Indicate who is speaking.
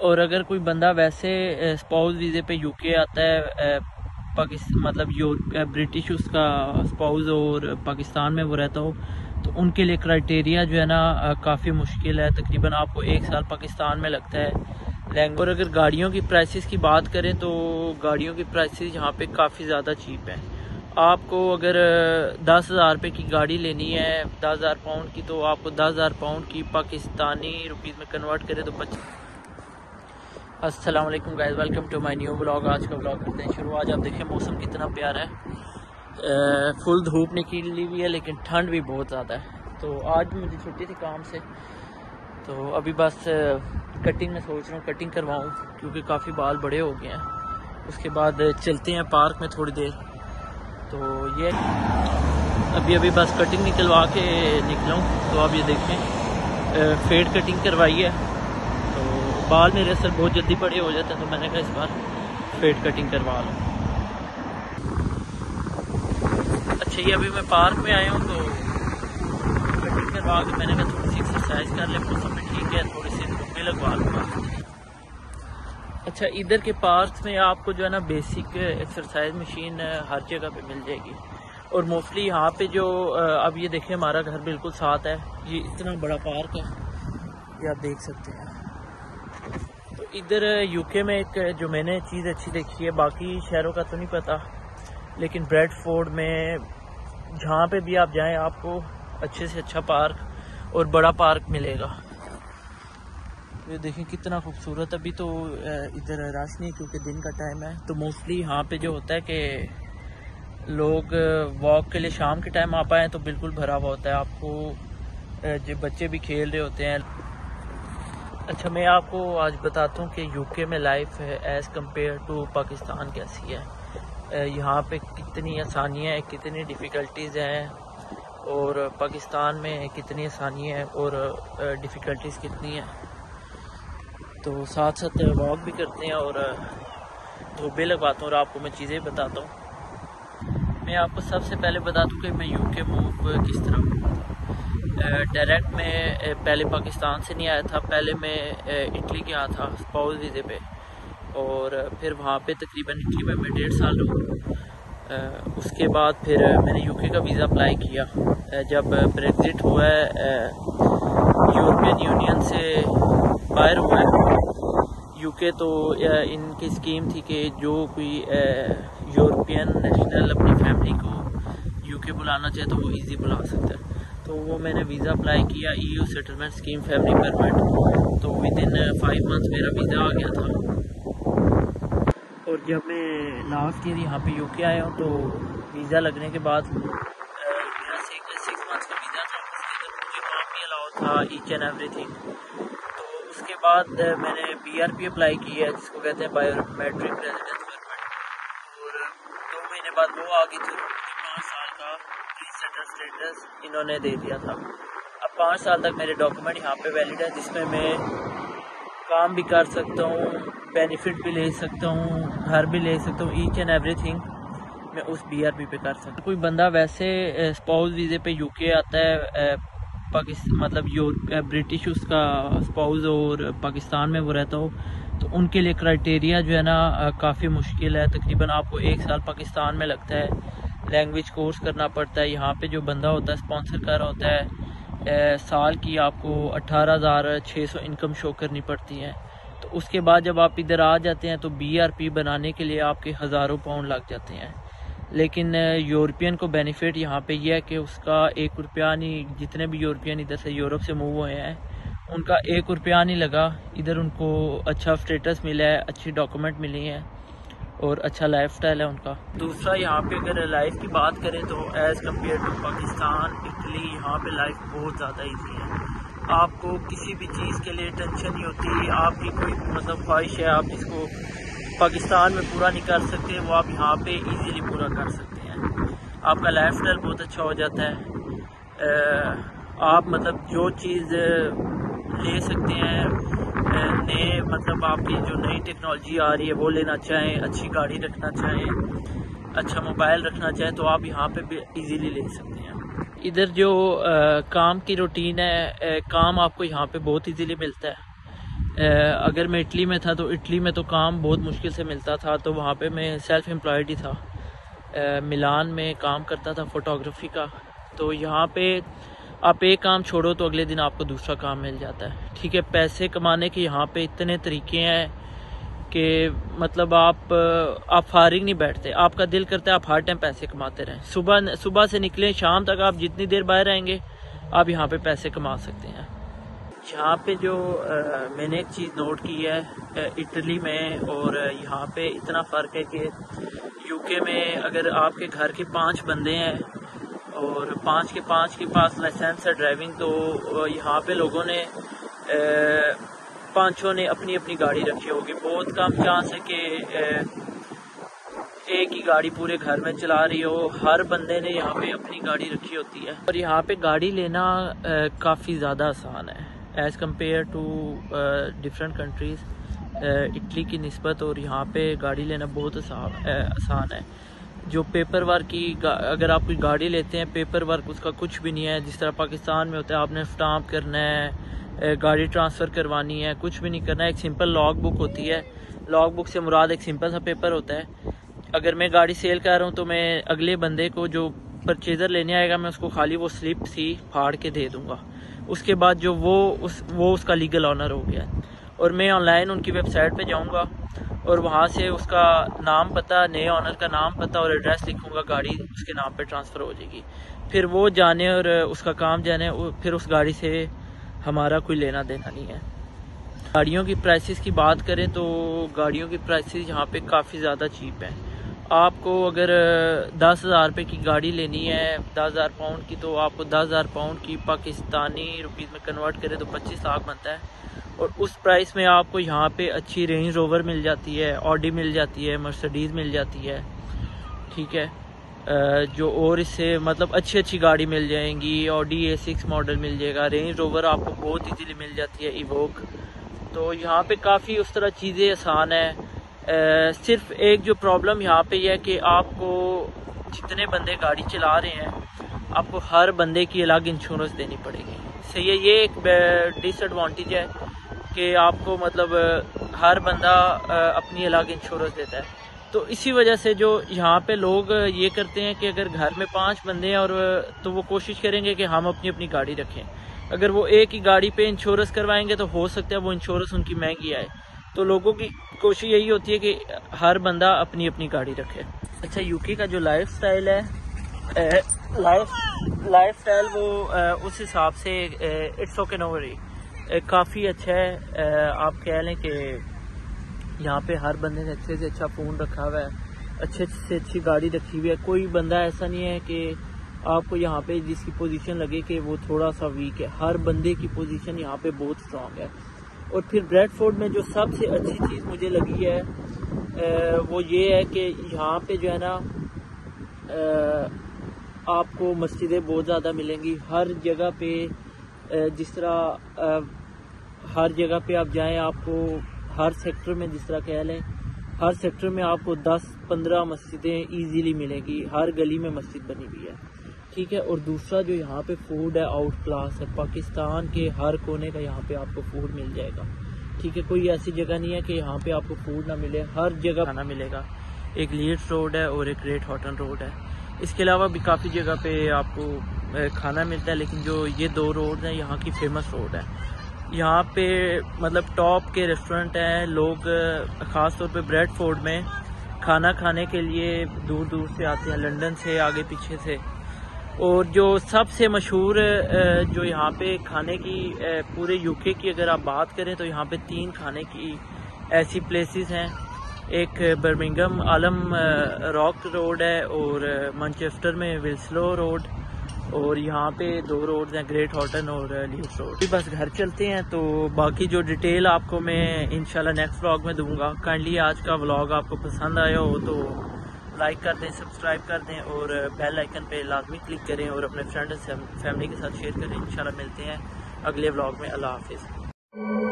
Speaker 1: और अगर कोई बंदा वैसे स्पाउस वीज़े पे यूके आता है, पाकिस्तान मतलब ब्रिटिश उसका स्पाउस और पाकिस्तान में वो रहता हो, तो उनके लिए क्राइटेरिया जो है ना काफ़ी मुश्किल है। तकरीबन आपको 1 साल पाकिस्तान में लगता है। और अगर गाड़ियों की प्राइसेस की बात करें तो गाड़ियों की प्राइसेस यहाँ पे काफ़ी ज़्यादा चीप है। आपको अगर 10,000 रुपये की गाड़ी लेनी है, 10,000 पाउंड की, तो आपको 10,000 पाउंड की पाकिस्तानी रुपीज़ में कन्वर्ट करें तो 25। अस्सलाम वालेकुम guys, welcome to my new vlog. आज का व्लॉग करते हैं शुरू। आज आप देखें मौसम कितना प्यारा है। फुल धूप निकली हुई है लेकिन ठंड भी बहुत ज़्यादा है। तो आज मुझे छुट्टी थी काम से, तो अभी बस कटिंग में सोच रहा हूँ कटिंग करवाऊँ क्योंकि काफ़ी बाल बड़े हो गए हैं। उसके बाद चलते हैं पार्क में थोड़ी देर। तो ये अभी बस कटिंग निकलवा के निकला हूँ। तो आप ये देखें फेड कटिंग करवाई है। तो बाल मेरे असल बहुत जल्दी बड़े हो जाते हैं, तो मैंने कहा इस बार फेड कटिंग करवा लूँ। अच्छा, ये अभी मैं पार्क में आया हूँ तो कटिंग करवा के मैंने कहा थोड़ी सी एक्सरसाइज कर ले, मौसम भी ठीक है, थोड़ी सी धूपे लगवा लूँगा। अच्छा, इधर के पार्क में आपको जो है ना बेसिक एक्सरसाइज मशीन हर जगह पे मिल जाएगी। और मोस्टली यहाँ पे जो अब ये देखें हमारा घर बिल्कुल साथ है, ये इतना बड़ा पार्क है, ये आप देख सकते हैं। तो इधर यूके में एक जो मैंने चीज़ अच्छी देखी है, बाकी शहरों का तो नहीं पता, लेकिन ब्रेडफोर्ड में जहाँ पे भी आप जाएं आपको अच्छे से अच्छा पार्क और बड़ा पार्क मिलेगा। ये देखें कितना खूबसूरत। अभी तो इधर रश नहीं क्योंकि दिन का टाइम है। तो मोस्टली यहाँ पे जो होता है कि लोग वॉक के लिए शाम के टाइम आ पाए तो बिल्कुल भरा हुआ होता है। आपको जो बच्चे भी खेल रहे होते हैं। अच्छा, मैं आपको आज बताता हूँ कि यूके में life as compare to Pakistan कैसी है। यहाँ पे कितनी आसानियाँ हैं, कितनी डिफ़िकल्टीज़ हैं, और पाकिस्तान में कितनी आसानियाँ हैं और डिफ़िकल्टीज़ कितनी हैं। तो साथ साथ वॉक भी करते हैं और धोबे लगवाता हूँ और आपको मैं चीज़ें बताता हूँ। मैं आपको सबसे पहले बता दूँ कि मैं यूके मूव किस तरह हूँ। डायरेक्ट मैं पहले पाकिस्तान से नहीं आया था, पहले मैं इटली गया था स्पाउस वीज़े पे, और फिर वहाँ पे तकरीबन इटली में मैं 1.5 साल रहा। उसके बाद फिर मैंने यूके का वीज़ा अप्लाई किया। जब ब्रेग्जिट हुआ है, यूरोपियन यूनियन से बाहर हुआ है यूके, तो इनकी स्कीम थी कि जो कोई यूरोपियन नेशनल अपनी फैमिली को यूके बुलाना चाहे तो वो इजी बुला सकता है। तो वो मैंने वीज़ा अप्लाई किया, EU settlement scheme family permit. तो विद इन 5 मंथ्स मेरा वीज़ा आ गया था। और जब मैं लास्ट ईयर यहाँ पे यूके आया हूँ तो वीज़ा लगने के बाद मेरा 6 मंथ्स का वीज़ा था। उसके अंदर मुझे काम भी अलाउ था, ईच एंड एवरीथिंग। तो उसके बाद मैंने BRP अप्लाई किया है, जिसको कहते हैं बायोमेट्रिक रेजिडेंस परमिट, और 2 महीने बाद वो आ गई थी। 5 साल का सेटल स्टेटस इन्होंने दे दिया था। अब 5 साल तक मेरे डॉक्यूमेंट यहाँ पे वैलिड है, जिसमें मैं काम भी कर सकता हूँ, बेनिफिट भी ले सकता हूँ, घर भी ले सकता हूँ, ईच एंड एवरीथिंग मैं उस BRP पे कर सकता हूँ। कोई बंदा वैसे स्पाउस वीज़े पे यूके आता है, पाकिस्तान मतलब ब्रिटिश उसका स्पाउस और पाकिस्तान में वो रहता हो, तो उनके लिए क्राइटेरिया जो है ना काफ़ी मुश्किल है। तकरीबन आपको 1 साल पाकिस्तान में लगता है, लैंग्वेज कोर्स करना पड़ता है। यहाँ पे जो बंदा होता है स्पॉन्सर कर रहा होता है, साल की आपको 18,600 इनकम शो करनी पड़ती है। तो उसके बाद जब आप इधर आ जाते हैं तो BRP बनाने के लिए आपके हज़ारों पाउंड लग जाते हैं। लेकिन यूरोपियन को बेनिफिट यहाँ पे यह है कि उसका 1 रुपया नहीं, जितने भी यूरोपियन इधर से यूरोप से मूव हुए हैं उनका 1 रुपया नहीं लगा। इधर उनको अच्छा स्टेटस मिला है, अच्छी डॉक्यूमेंट मिली हैं और अच्छा लाइफ स्टाइल है उनका। दूसरा, यहाँ पे अगर लाइफ की बात करें तो as compare to Pakistan, Italy, यहाँ पे लाइफ बहुत ज़्यादा ईजी है। आपको किसी भी चीज़ के लिए टेंशन नहीं होती। आपकी कोई मतलब ख्वाहिश है आप जिसको पाकिस्तान में पूरा नहीं कर सकते, वो आप यहाँ पे इजीली पूरा कर सकते हैं। आपका लाइफ स्टाइल बहुत अच्छा हो जाता है। आप मतलब जो चीज़ ले सकते हैं, नए मतलब आपकी जो नई टेक्नोलॉजी आ रही है वो लेना चाहें, अच्छी गाड़ी रखना चाहें, अच्छा मोबाइल रखना चाहें, तो आप यहाँ पे भी इजीली ले सकते हैं। इधर जो काम की रूटीन है, काम आपको यहाँ पे बहुत इजीली मिलता है। अगर मैं इटली में था तो इटली में तो काम बहुत मुश्किल से मिलता था, तो वहाँ पे मैं सेल्फ एम्प्लॉयड ही था। मिलान में काम करता था फोटोग्राफी का। तो यहाँ पे आप एक काम छोड़ो तो अगले दिन आपको दूसरा काम मिल जाता है। ठीक है, पैसे कमाने के यहाँ पे इतने तरीके हैं कि मतलब आप फारिग नहीं बैठते, आपका दिल करता है आप हर टाइम पैसे कमाते रहें। सुबह से निकलें, शाम तक आप जितनी देर बाहर रहेंगे आप यहाँ पे पैसे कमा सकते हैं। यहाँ पे जो मैंने एक चीज़ नोट की है इटली में और यहाँ पे इतना फ़र्क है कि यूके में अगर आपके घर के 5 बंदे हैं और 5 के पास लाइसेंस है ड्राइविंग, तो यहाँ पे लोगों ने 5 ने अपनी अपनी गाड़ी रखी होगी। बहुत कम चांस है कि एक ही गाड़ी पूरे घर में चला रही हो, हर बंदे ने यहाँ पे अपनी गाड़ी रखी होती है। और यहाँ पे गाड़ी लेना काफ़ी ज़्यादा आसान है as compare to different countries. Italy की निस्बत और यहाँ पे गाड़ी लेना बहुत आसान है। जो पेपर वर्क की अगर आप कोई गाड़ी लेते हैं, पेपर वर्क उसका कुछ भी नहीं है जिस तरह पाकिस्तान में होता है। आपने स्टाम्प करना है, गाड़ी ट्रांसफ़र करवानी है, कुछ भी नहीं करना है। एक सिंपल लॉग बुक होती है, लॉग बुक से मुराद एक सिंपल सा पेपर होता है। अगर मैं गाड़ी सेल कर रहा हूँ तो मैं अगले बंदे को जो परचेज़र लेने आएगा मैं उसको खाली वो स्लिप सी फाड़ के दे दूँगा। उसके बाद जो वो उसका लीगल ऑनर हो गया और मैं ऑनलाइन उनकी वेबसाइट पे जाऊँगा और वहाँ से उसका नाम पता, नए ऑनर का नाम पता और एड्रेस लिखूँगा, गाड़ी उसके नाम पे ट्रांसफ़र हो जाएगी। फिर वो जाने और उसका काम जाने, फिर उस गाड़ी से हमारा कोई लेना देना नहीं है। गाड़ियों की प्राइसेस की बात करें तो गाड़ियों की प्राइसेस यहाँ पे काफ़ी ज़्यादा चीप है। आपको अगर 10,000 रुपये की गाड़ी लेनी है, 10,000 पाउंड की, तो आपको 10,000 पाउंड की पाकिस्तानी रुपीज़ में कन्वर्ट करें तो 25 लाख बनता है। और उस प्राइस में आपको यहाँ पे अच्छी रेंज रोवर मिल जाती है, ऑडी मिल जाती है, मर्सिडीज़ मिल जाती है। ठीक है, जो और इससे मतलब अच्छी गाड़ी मिल जाएंगी। ऑडी A6 मॉडल मिल जाएगा, रेंज रोवर आपको बहुत इजीली मिल जाती है, इवोक। तो यहाँ पे काफ़ी उस तरह चीज़ें आसान है। सिर्फ एक जो प्रॉब्लम यहाँ पे है कि आपको जितने बंदे गाड़ी चला रहे हैं आपको हर बंदे की अलग इंश्योरेंस देनी पड़ेगी। सही है, ये एक डिसएडवांटेज है कि आपको मतलब हर बंदा अपनी अलग इंश्योरेंस देता है। तो इसी वजह से जो यहाँ पे लोग ये करते हैं कि अगर घर में 5 बंदे हैं और तो वो कोशिश करेंगे कि हम अपनी अपनी गाड़ी रखें। अगर वो एक ही गाड़ी पे इंश्योरेंस करवाएंगे तो हो सकता है वो इंश्योरेंस उनकी महंगी आए। तो लोगों की कोशिश यही होती है कि हर बंदा अपनी अपनी गाड़ी रखे। अच्छा, यूके का जो लाइफ स्टाइल है, लाइफ स्टाइल वो उस हिसाब से इट्स ओके नो वरी काफ़ी अच्छा है। आप कह लें कि यहाँ पे हर बंदे ने अच्छे से अच्छा फ़ोन रखा हुआ है, अच्छे से अच्छी गाड़ी रखी हुई है। कोई बंदा ऐसा नहीं है कि आपको यहाँ पे जिसकी पोजीशन लगे कि वो थोड़ा सा वीक है। हर बंदे की पोजीशन यहाँ पे बहुत स्ट्रांग है। और फिर ब्रेडफोर्ड में जो सबसे अच्छी चीज़ मुझे लगी है वो ये है कि यहाँ पे जो है ना आपको मस्जिदें बहुत ज़्यादा मिलेंगी हर जगह पे। जिस तरह हर जगह पे आप जाएं, आपको हर सेक्टर में जिस तरह कह लें, हर सेक्टर में आपको 10-15 मस्जिदें इजीली मिलेंगी। हर गली में मस्जिद बनी हुई है। ठीक है, और दूसरा जो यहाँ पे फूड है आउट क्लास है। पाकिस्तान के हर कोने का यहाँ पे आपको फूड मिल जाएगा। ठीक है, कोई ऐसी जगह नहीं है कि यहाँ पे आपको फूड ना मिले, हर जगह खाना मिलेगा। एक लीड्स रोड है और एक ग्रेट हॉटन रोड है। इसके अलावा भी काफ़ी जगह पे आपको खाना मिलता है, लेकिन जो ये 2 रोड हैं यहाँ की फेमस रोड है। यहाँ पे मतलब टॉप के रेस्टोरेंट हैं। लोग ख़ास तौर पे ब्रेडफोर्ड में खाना खाने के लिए दूर दूर से आते हैं, लंदन से, आगे पीछे से। और जो सबसे मशहूर जो यहाँ पे खाने की पूरे यूके की अगर आप बात करें तो यहाँ पे 3 खाने की ऐसी प्लेसेस हैं। एक बर्मिंघम आलम रॉक रोड है और मैनचेस्टर में विल्सलो रोड, और यहाँ पे 2 रोड हैं, ग्रेट हॉटन और लीड्स रोड। बस घर चलते हैं, तो बाकी जो डिटेल आपको मैं इंशाल्लाह नेक्स्ट व्लॉग में दूंगा। काइंडली आज का व्लॉग आपको पसंद आया हो तो लाइक कर दें, सब्सक्राइब कर दें और बेल आइकन पे लाजमी क्लिक करें और अपने फ्रेंड फैमिली के साथ शेयर करें। इंशाल्लाह मिलते हैं अगले व्लॉग में। अल्लाह हाफिज़।